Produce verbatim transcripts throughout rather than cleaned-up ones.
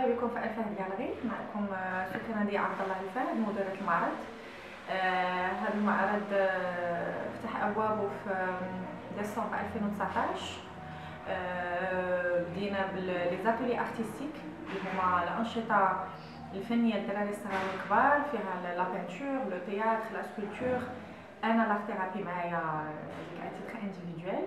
مرحبا بكم في الفهد جاليري. معكم سكندي عبد الله الفهد مديرة المعرض. هذا المعرض آه فتح أبوابه في ديسمبر ألفين وتسعطاش. آه بدينا بالليزاتولي ارتستيك اللي هما الأنشطة الفنية للدراري الصغار والكبار، فيها لا بينتور، لو تياتر، لا سكولبتور. أنا لا ثيرابي معايا كاتيتر انديفيدوال.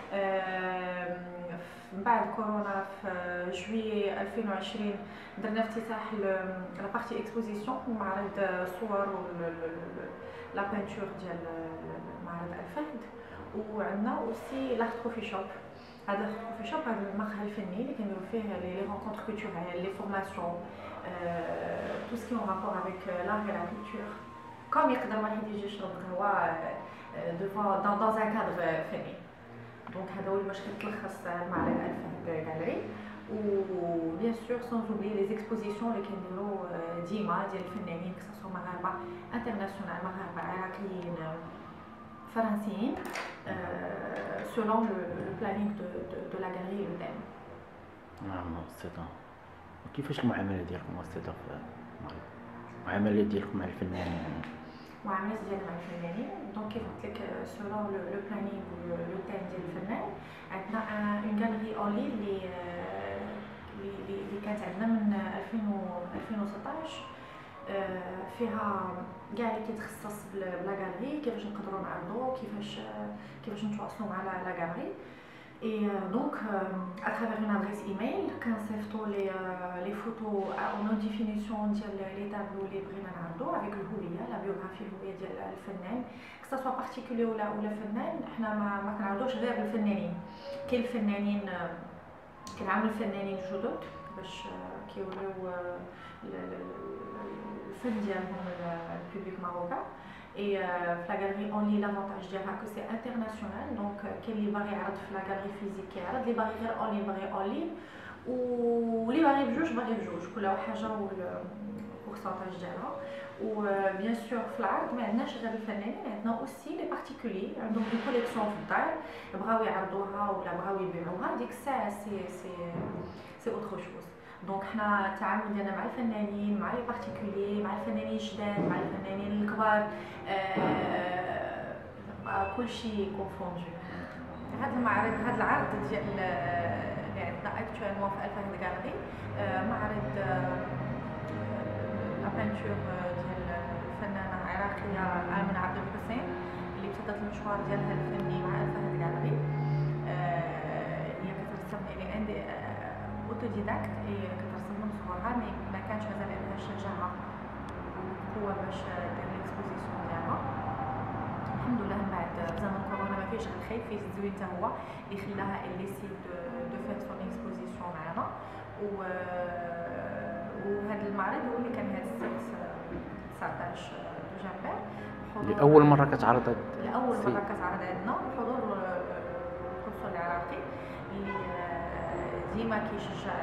من بعد كورونا في جويي ألفين وعشرين درنا افتتاح لا بارتي اكسبوزيسيون معرض صور و لا بينتور ديال معرض الفهد، وعندنا اوسي لاخت كوفي شوب. هذا لاخت كوفي شوب هذا المقهى الفني اللي كنديرو فيه لي رونكونتر كولتوريل، لي فورماسيون، تو سكي اون رابور افيك لار اي لا كولتور. كوم يقدر واحد يجي يشرب قهوه devant dans un cadre فني. دونك هذا هو باش كتلخص معرض الفهد جاليري. و بيان سور سون اوبلي لي زيكسبوزيسيون اللي كنديرو ديما ديال الفنانين كساسو مغاربه انترناسيونال، مغاربه عراقيين فرنسيين، selon le, le planning de, de, de la galerie et le thème. نعم أستاذة، وكيفاش المعاملة ديالكم أستاذة في المغرب؟ المعاملة ديالكم مع الفنانين؟ المعاملات ديالنا مع الفنانين دونك كيف قلت لك سولون لو بلانينغ و لو تيم ديال الفنان. عندنا اون غاليري اون لين اللي اللي كانت عندنا من ألفين وستطاش، فيها كاع اللي كيتخصص بلا غاليري، كيفاش نقدروا نعرضوا، كيفاش كيفاش نتواصلوا مع لا غاليري. Et donc, euh, à travers une adresse email, quand c'est les, euh, les photos en haute définition, les tableaux, les brinardo, avec le houya, la biographie de الفنان, que ça soit particulier ou la ou le فنان, احنا ما ما كنعرضوش غير الفنانين. كاين الفنانين كنعاملوا الفنانين الجدد باش كيوليو الفن ديالهم البوبليك ماروكان. Et euh, la galerie en ligne, l'avantage ديالها que c'est international. Donc كاين اللي باغي يعرض في لا galerie physique كيعرض، اللي باغي غير en ligne باغي en ligne، واللي باغي بجوج باغي بجوج، كل حاجه والبورسونتاج ديالها. و بيان سور في العرض ما عندناش غير الفنانين، عندنا اوسي لي بارتيكولي عندهم دي كوليكسيون في الدار بغاو يعرضوها ولا بغاو يبيعوها، ديك الساعه سي سي سي اوتر شوز. دونك حنا التعامل ديالنا مع الفنانين، مع لي بارتيكولي، مع الفنانين الجداد، مع الفنانين الكبار، آه كلشي كونفوندو. هذا المعرض هذا العرض ديال اللي عندنا اكطوالمون في الفهد جاليري، آه معرض لا بينتور ديال الفنانه العراقيه آمنة عبد الحسين اللي ابتدت المشوار ديالها الفني مع الفهد جاليري. آه هي كترسم يعني عندي اوتوديداكت، هي كترسم من صغرها، مي ما كانش مازال عندها الشجاعه والقوه باش دير ليكسبوزيسيون ديالها. الحمد لله من بعد زمن كورونا ما فيهش غير الخير، فيه الزوين حتى هو اللي خلاها اللي سي دو دو فيت سون اكسبوزيسيون معنا. و وهذا المعرض هو اللي كان هذا السبت تسعطاش جانفر. لأول مرة كتعرض لأول مرة كتعرض عندنا بحضور القنصل العراقي اللي ديما كيشجع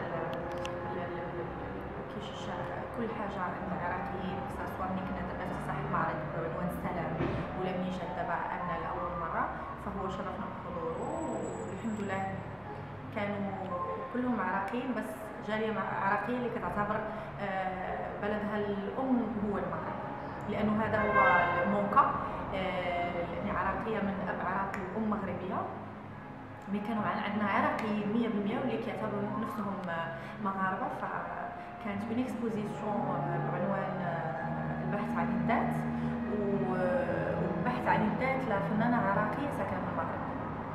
كيشجع كل حاجه عند العراقيين، سواء ملي كنا درنا افتتاح المعرض بعنوان السلام ولا ملي جات دابا عندنا لاول مره، فهو شرفنا بحضوره. والحمد لله كانوا كلهم عراقيين، بس جاليه عراقيه اللي كتعتبر بلدها الام هو المغرب، لانه هذا هو الموقع، لاني عراقيه من اب عراقي وام مغربيه. مي كانوا عندنا عراقيين مية بالمية واللي كيعتبروا نفسهم مغاربه. فكانت اون اكسبوزيسيون بعنوان البحث عن الذات، والبحث عن الذات لفنانه عراقيه ساكنه في المغرب.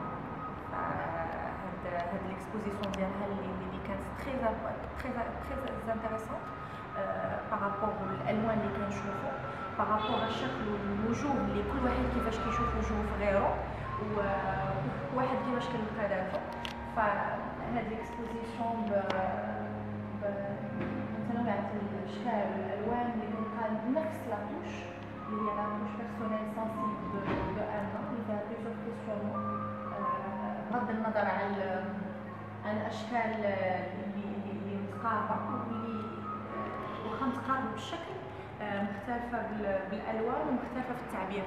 فهاد هاد الاكسبوزيسيون ديالها اللي كانت تري تري تري انتريسون بارابور للالوان اللي كنشوفوا، بارابور الشكل والوجوه اللي كل واحد كيفاش كيشوف وجوه في غيره، وواحد كيفاش كنلقى ذاته. فهاد الاكسبوزيسيون ب متنوعة الاشكال والالوان اللي كنلقى نفس لاتوش اللي هي لاتوش بيرسونيل سانسيبل دو دو انا اللي فيها بليزيور كيسيون، بغض النظر على عن الاشكال اللي اللي متقاربه واللي واخا متقاربه بالشكل مختلفه بالالوان ومختلفه في التعبير.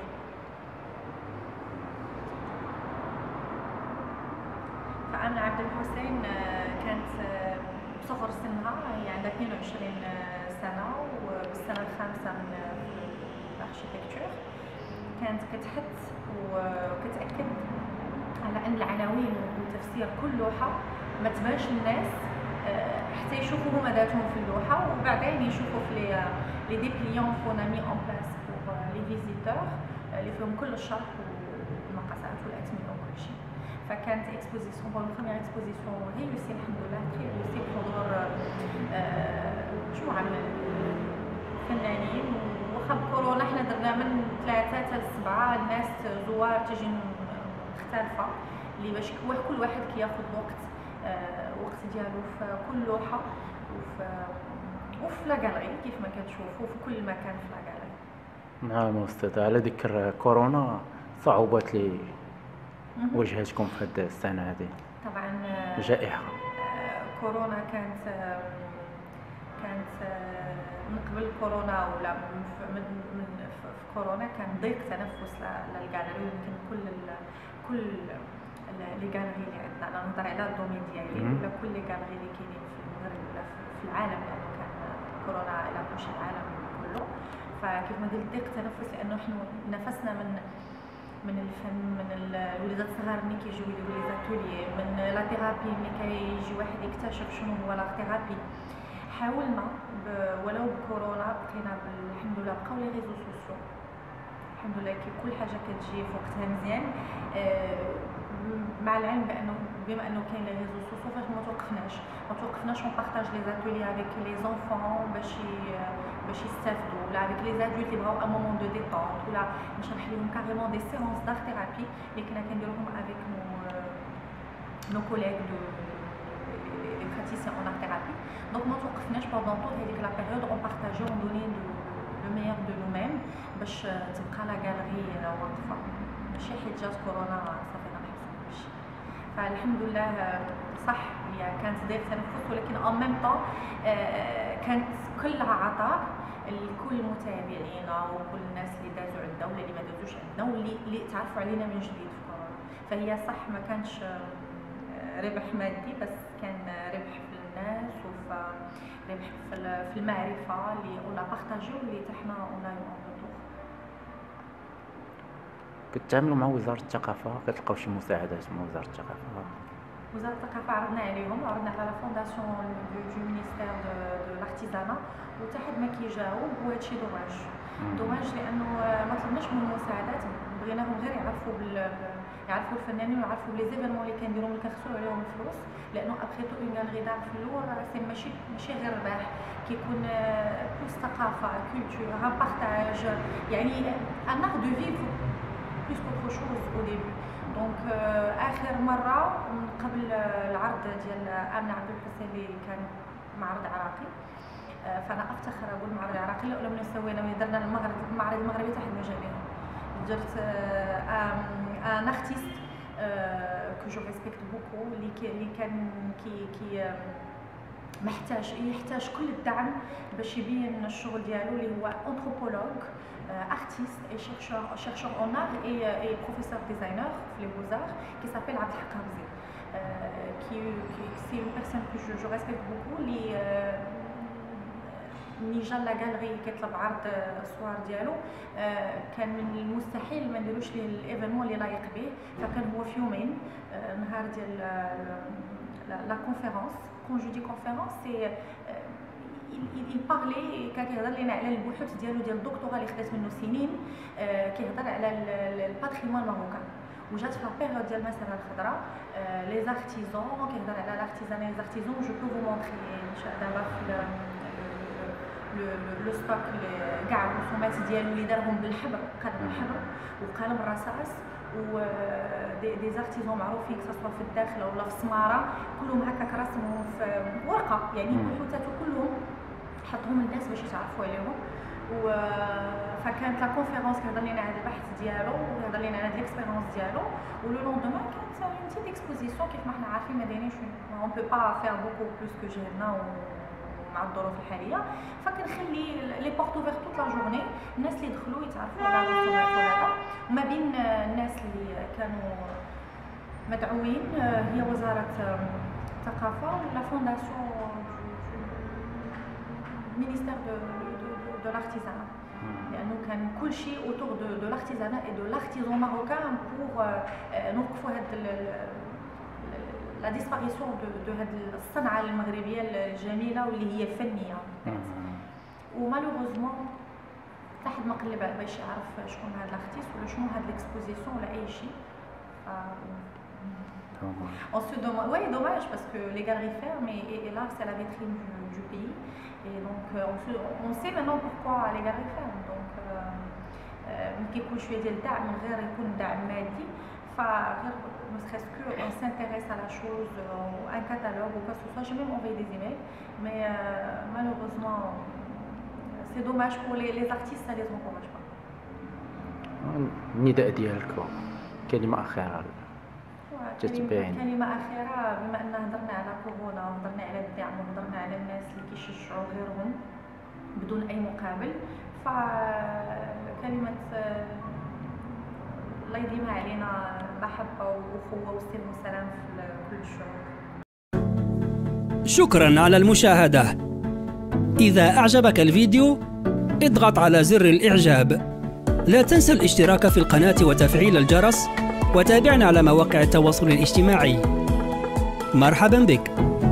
فآمنة عبد الحسين كانت صغر سنها، هي عندها اثنين وعشرين سنة وبالسنة الخامسة من الاركيتكتور. كانت كتحث وكتأكد على أن العناوين وتفسير كل لوحة ما تبانش للناس حتى يشوفوا هما ذاتهم في اللوحة، وبعدين يشوفوا في لي لي ديبليون كنا مي اون بلاس بور لي فيزيتور اللي فيهم كل الشرح والمقاسات والأثمنة وكل شيء. فكانت اكسبوزيسيون بون بروميير اكسبوزيسيون ريوسي الحمد لله، تري ريوسي بحضور مجموعة من الفنانين. واخا بكورونا حنا درنا من ثلاثة حتى لسبعة الناس زوار تجي مختلفة اللي باش كل واحد كياخذ وقت وقت ديالو في كل لوحة وفي وفي لا غاليري كيف ما كتشوفوا في كل مكان في لا غاليري. نعم أستاذة، على ذكر كورونا صعوبات اللي واجهتكم في هذه السنة هذه؟ طبعا جائحة كورونا كانت كانت من قبل كورونا ولا من من في كورونا كان ضيق تنفس للغاليري. يمكن كل كل لي غاليري اللي عندنا، انا نهضر على الدومين ديالي ولا كل لي غاليري اللي كاينين في المغرب ولا في العالم، لانه كان كورونا على كل شيء العالم كله. فكيف ما قلت ضيق تنفس لانه احنا نفسنا من من الفن، من الوليدات الصغار ملي كيجيو يديروا لي زاتولي، من لا ثيرابي ملي كيجي واحد يكتشف شنو هو لا ثيرابي. حاولنا ولو بكورونا بقينا الحمد لله بقاو لي ريزو سوسيو الحمد لله كي كل حاجه كتجي في وقتها مزيان. أه مع العلم بانه بما انه كاين لي ريزو سوسيو فاش ما توقفناش ما توقفناش اون بارطاج لي زاتولي افيك لي زونفون باش باش يستافدوا، ولا افيك لي زادولت اللي بغاو ان مومون دو ديتونت، ولا نشرح لهم كاريمون دي سيونس دار ثيرابي اللي كنا كنديروهم افيك نو نو كوليغ دو لي براتيسيان اون ار ثيرابي. دونك ما توقفناش بوندون طول هذيك لا بيريود اون بارطاجيو اون دوني لو ميور دو نو ميم باش تبقى لا غاليري واقفه، ماشي حيت جات كورونا صافي غنحبسو كلشي. فالحمد لله صح هي كانت ضيق تنفس، ولكن ان ميم طون كانت كلها عطاء لكل متابعينا وكل الناس اللي دازوا عندنا ولا اللي ما دازوش عندنا واللي اللي تعرفوا علينا من جديد في كورونا. فهي صح ما كانش ربح مادي، بس كان ربح في الناس وفي ربح في المعرفه اللي ولا بارطاجيو اللي حنا اون لا يون روتور. كتعاملوا مع وزارة الثقافة، كتلقاو شي مساعدات من وزارة الثقافة؟ وزارة الثقافة عرضنا عليهم، عرضنا على لا فونداسيون دو مينيستير دو لارتيزانا وحتى حد ما كيجاوب، وهادشي دوماج دوماج لانه ما طلبناش منهم مساعدات، بغيناهم غير يعرفوا بال يعرفوا الفنانين ويعرفوا بلي زيفينمون اللي كنديرو اللي كنخسروا عليهم الفلوس، لانه ابخي تو اون غاليري دار في اللور سي ماشي ماشي غير رباح، كيكون بلوس ثقافة كولتور ان بارطاج، يعني ان ار دو فيفر بلوس كوتر شوز او ديبي. دونك اخر مره من قبل العرض ديال امنه عبد الحسين اللي كان معرض عراقي، فانا افتخر اقول معرض عراقي لو لم نسوينا من درنا المغرب المعرض المغربي تاع المجالين. درت ان ارتيست كو جو ريسبكت بوكو اللي اللي كان كي كي محتاج يحتاج كل الدعم باش يبين الشغل ديالو، اللي هو انثروبولوج artiste et chercheur chercheur en art et, et professeur designer في les beaux-arts qui s'appelle عبد الحق رمزي qui qui c'est une personne que je, je respecte beaucoup اللي ملي جا لا غاليري كيطلب عرض الصور ديالو كان من المستحيل ما نديروش ليه الايفينمون اللي لايق به، فكان هو في يومين نهار ديال لا كونفيرونس كون جو دي كونفيرونس سي il parlait كان كيهضر لينا على البحوث ديالو ديال الدكتوراه اللي خدات منه سنين، كيهضر على الباتريمون ماروكان وجات في لابيريود ديال المسيره الخضراء لي زارتيزون، كيهضر على لارتيزان لي زارتيزون. جو بو فو مونطري دابا في لو ستوك كاع الرسومات ديالو اللي دارهم بالحبر، قلم الحبر وقلم الرصاص و دي دي زارتيزون معروفين سواء في الداخل ولا في السماره، كلهم هكاك رسمهم في ورقه، يعني بحوثاتو كلهم حطهم الناس باش يتعرفوا عليهم. و فكانت لا كونفيرونس كيهضر لينا على البحث ديالو وكيهضر لينا على ليكسبيريونس ديالو، ولو لوندومان كانت اون بتيت اكسبوزيسيون كيف ما حنا عارفين ما دايرينش اون بو با فير بوكو بلوس كو جينا مع الظروف الحاليه، فكنخلي لي بورت اوفير توت لا جورني، الناس اللي دخلوا يتعرفوا على الرسومات وهذا. ما بين الناس اللي كانوا مدعوين هي وزاره الثقافه ولا فونداسيون ministère de, de, de, de l'artisanat. لأنه كان كل شيء autour de, de l'artisanat et de l'artisan marocain pour نوقفوا هاد la disparition de, de هاد الصنعة المغربية الجميلة واللي هي فنية. ومالوغوزمون حتى حد ما قلب باش يعرف شكون هاد l'artiste ولا شنو هاد l'exposition ولا أي شيء. On se demande, oui, dommage parce que les galeries ferment et, et, et là c'est la vitrine du, du pays et donc on, se, on sait maintenant pourquoi les galeries ferment. Donc ملي كيكون شويه ديال الدعم من غير يكون دعم مادي فغير ne serait-ce que on s'intéresse à la chose ou un catalogue ou quoi que ce soit, j'ai même envoyé des emails mais euh, malheureusement c'est dommage pour les, les artistes, ça les encourage pas. النداء ديالك كلمه اخيره كلمة, كلمة أخيرة بما أن هضرنا على كورونا وهضرنا على الدعم وهضرنا على الناس اللي كيشجعوا غيرهم بدون أي مقابل فكلمة الله يديمها علينا محبة وأخوة وسلم وسلام في كل الشعوب. شكرا على المشاهدة. إذا أعجبك الفيديو اضغط على زر الإعجاب. لا تنسى الاشتراك في القناة وتفعيل الجرس وتابعنا على مواقع التواصل الاجتماعي. مرحبا بك.